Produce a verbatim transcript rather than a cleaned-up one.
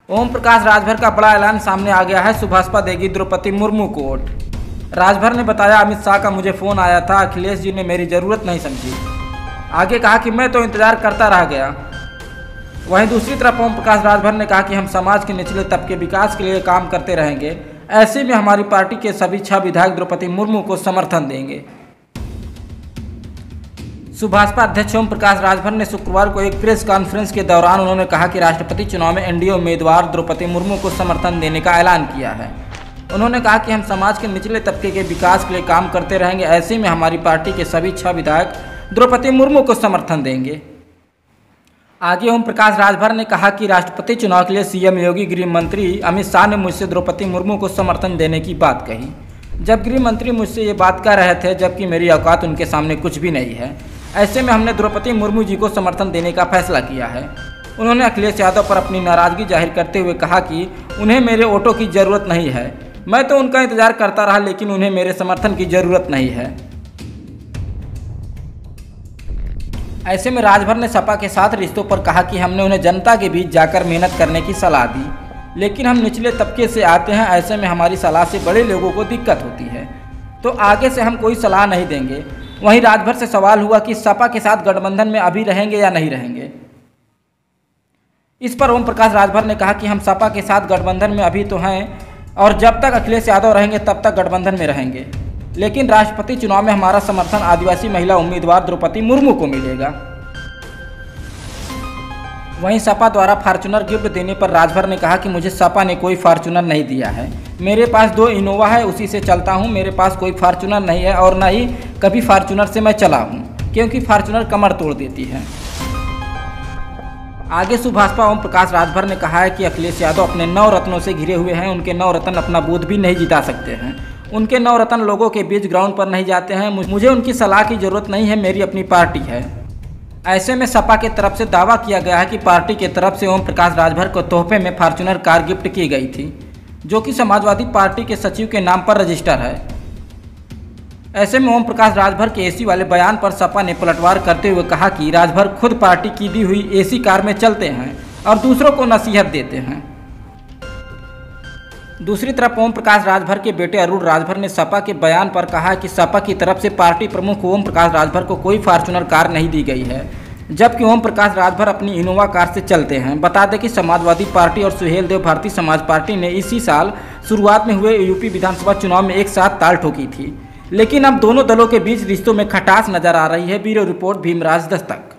ओम प्रकाश राजभर का बड़ा ऐलान सामने आ गया है। सुभाषपा देगी द्रौपदी मुर्मू को वोट। राजभर ने बताया, अमित शाह का मुझे फ़ोन आया था, अखिलेश जी ने मेरी ज़रूरत नहीं समझी। आगे कहा कि मैं तो इंतज़ार करता रह गया। वहीं दूसरी तरफ ओम प्रकाश राजभर ने कहा कि हम समाज के निचले तबके विकास के लिए काम करते रहेंगे। ऐसे में हमारी पार्टी के सभी छह विधायक द्रौपदी मुर्मू को समर्थन देंगे। सुभाषपा अध्यक्ष ओम प्रकाश राजभर ने शुक्रवार को एक प्रेस कॉन्फ्रेंस के दौरान उन्होंने कहा कि राष्ट्रपति चुनाव में एनडीए उम्मीदवार द्रौपदी मुर्मू को समर्थन देने का ऐलान किया है। उन्होंने कहा कि हम समाज के निचले तबके के विकास के लिए काम करते रहेंगे। ऐसे में हमारी पार्टी के सभी छह विधायक द्रौपदी मुर्मू को समर्थन देंगे। आगे ओम प्रकाश राजभर ने कहा कि राष्ट्रपति चुनाव के लिए सीएम योगी, गृह मंत्री अमित शाह ने मुझसे द्रौपदी मुर्मू को समर्थन देने की बात कही। जब गृह मंत्री मुझसे ये बात कह रहे थे, जबकि मेरी औकात उनके सामने कुछ भी नहीं है। ऐसे में हमने द्रौपदी मुर्मू जी को समर्थन देने का फैसला किया है। उन्होंने अखिलेश यादव पर अपनी नाराज़गी जाहिर करते हुए कहा कि उन्हें मेरे वोटों की ज़रूरत नहीं है। मैं तो उनका इंतज़ार करता रहा, लेकिन उन्हें मेरे समर्थन की ज़रूरत नहीं है। ऐसे में राजभर ने सपा के साथ रिश्तों पर कहा कि हमने उन्हें जनता के बीच जाकर मेहनत करने की सलाह दी, लेकिन हम निचले तबके से आते हैं। ऐसे में हमारी सलाह से बड़े लोगों को दिक्कत होती है, तो आगे से हम कोई सलाह नहीं देंगे। वहीं राजभर से सवाल हुआ कि सपा के साथ गठबंधन में अभी रहेंगे या नहीं रहेंगे। इस पर ओम प्रकाश राजभर ने कहा कि हम सपा के साथ गठबंधन में अभी तो हैं और जब तक अखिलेश यादव रहेंगे तब तक गठबंधन में रहेंगे, लेकिन राष्ट्रपति चुनाव में हमारा समर्थन आदिवासी महिला उम्मीदवार द्रौपदी मुर्मू को मिलेगा। वहीं सपा द्वारा फॉर्च्यूनर गिफ्ट देने पर राजभर ने कहा कि मुझे सपा ने कोई फॉर्च्यूनर नहीं दिया है। मेरे पास दो इनोवा है, उसी से चलता हूं। मेरे पास कोई फॉर्च्यूनर नहीं है और न ही कभी फॉर्च्यूनर से मैं चला हूं, क्योंकि फॉर्च्यूनर कमर तोड़ देती है। आगे सुभाषपा ओम प्रकाश राजभर ने कहा है कि अखिलेश यादव अपने नौ रत्नों से घिरे हुए हैं। उनके नौ रत्न अपना बूथ भी नहीं जिता सकते हैं। उनके नौ रत्न लोगों के बीच ग्राउंड पर नहीं जाते हैं। मुझे उनकी सलाह की जरूरत नहीं है, मेरी अपनी पार्टी है। ऐसे में सपा की तरफ से दावा किया गया है कि पार्टी की तरफ से ओम प्रकाश राजभर को तोहफे में फॉर्च्यूनर कार गिफ्ट की गई थी, जो कि समाजवादी पार्टी के सचिव के नाम पर रजिस्टर है। ऐसे में ओम प्रकाश राजभर के एसी वाले बयान पर सपा ने पलटवार करते हुए कहा कि राजभर खुद पार्टी की दी हुई एसी कार में चलते हैं और दूसरों को नसीहत देते हैं। दूसरी तरफ ओम प्रकाश राजभर के बेटे अरुण राजभर ने सपा के बयान पर कहा कि सपा की तरफ से पार्टी प्रमुख ओम प्रकाश राजभर को कोई फॉर्च्यूनर कार नहीं दी गई है, जबकि ओम प्रकाश राजभर अपनी इनोवा कार से चलते हैं। बता दें कि समाजवादी पार्टी और सुहेल देव भारतीय समाज पार्टी ने इसी साल शुरुआत में हुए यूपी विधानसभा चुनाव में एक साथ ताल ठोकी थी, लेकिन अब दोनों दलों के बीच रिश्तों में खटास नजर आ रही है। Bureau report, Bhimraj Dastak.